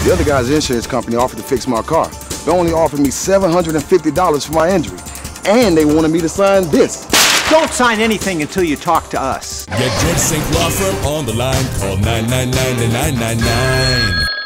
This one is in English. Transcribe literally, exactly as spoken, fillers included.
The other guy's insurance company offered to fix my car. They only offered me seven hundred fifty dollars for my injury. And they wanted me to sign this. Don't sign anything until you talk to us. Get Jed Sink Law Firm on the line. Call nine nine nine nine nine nine.